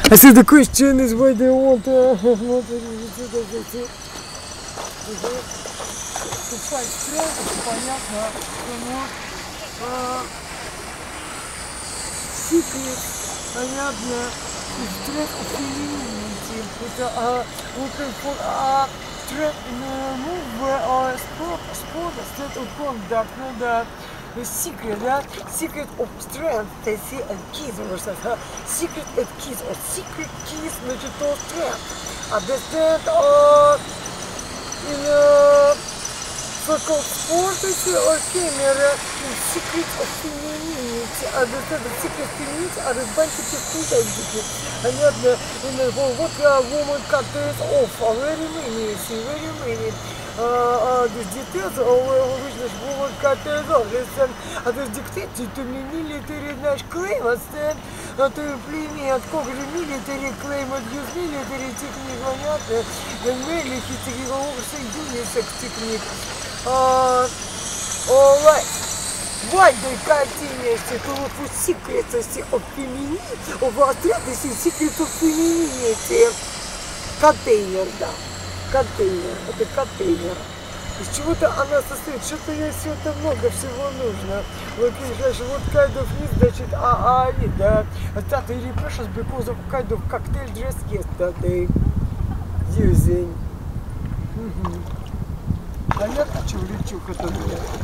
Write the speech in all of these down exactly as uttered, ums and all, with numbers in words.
I said the question is why they want to купать стрелку, понятно, потому секрет, понятно, стрелк of femininity, это looking for a trend move or sport, sport, state of conduct, no that the secret, that secret of strength, they see a keys or something, secret of keys or secret keys, значит, to strength, understand, or in a so-called sport or camera in secret of femininity, understand the secret of femininity are a bunch of identity. Понятно, in the whole what a woman contains of very many, very many. Uh, the details of which the woman contains of listen, and the dictated to me military claim, understand, to implement cover military claim and use military technique, понятно, and mainly hitting over unisex technique. Uh, all right. Why they continue to look for secrets of femininity, of athletes, secrets of femininity? Контейнер, да. Контейнер. Это контейнер. Из чего-то она состоит. Что-то ей все-то много всего нужно. Вот, значит, вот kind of needs, значит, а, а, да. That really precious because of kind of cocktail dress yesterday. Using. Угу. Понятно, что влечу к этому?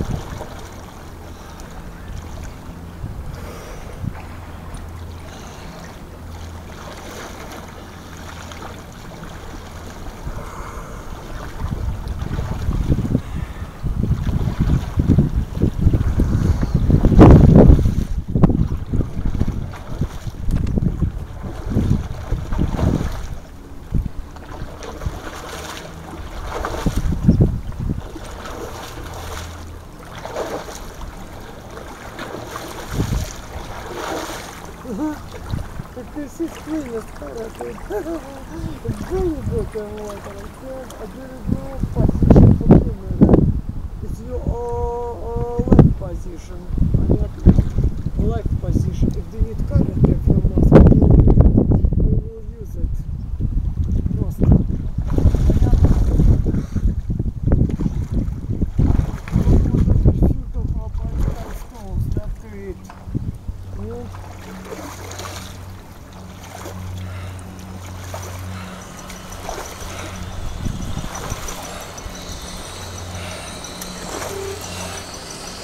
This is clean started. Very good water. A very good position for camera. It's your uh, uh, life position. Life position. If they need current from us, we will use it. Просто.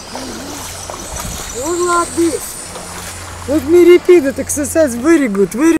All like this. Let me repeat that exercise very good. Very